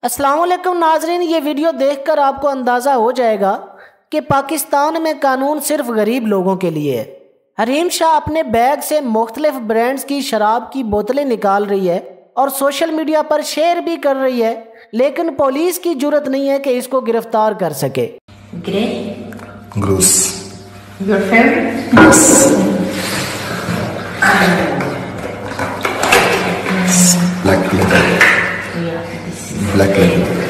अस्सलाम वालेकुम नाजरीन, ये वीडियो देखकर आपको अंदाज़ा हो जाएगा कि पाकिस्तान में कानून सिर्फ गरीब लोगों के लिए है। हरीम शाह अपने बैग से मुख्तलिफ ब्रांड्स की शराब की बोतलें निकाल रही है और सोशल मीडिया पर शेयर भी कर रही है, लेकिन पुलिस की जुर्रत नहीं है कि इसको गिरफ्तार कर सके। Black label.